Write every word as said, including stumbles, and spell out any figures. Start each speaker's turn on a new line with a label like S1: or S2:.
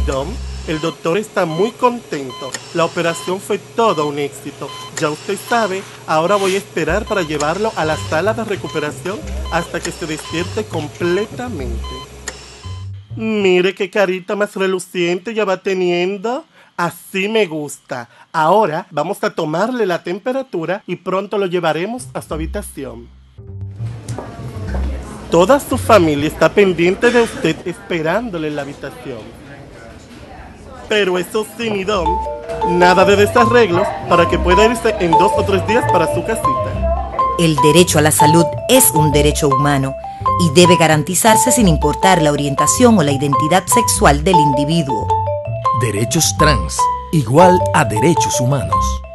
S1: Don, el doctor está muy contento. La operación fue todo un éxito. Ya usted sabe, ahora voy a esperar para llevarlo a la sala de recuperación hasta que se despierte completamente. Mire qué carita más reluciente ya va teniendo. Así me gusta. Ahora vamos a tomarle la temperatura y pronto lo llevaremos a su habitación. Toda su familia está pendiente de usted esperándole en la habitación. Pero eso sí, mi Don, nada de desarreglos para que pueda irse en dos o tres días para su casita.
S2: El derecho a la salud es un derecho humano y debe garantizarse sin importar la orientación o la identidad sexual del individuo.
S3: Derechos trans, igual a derechos humanos.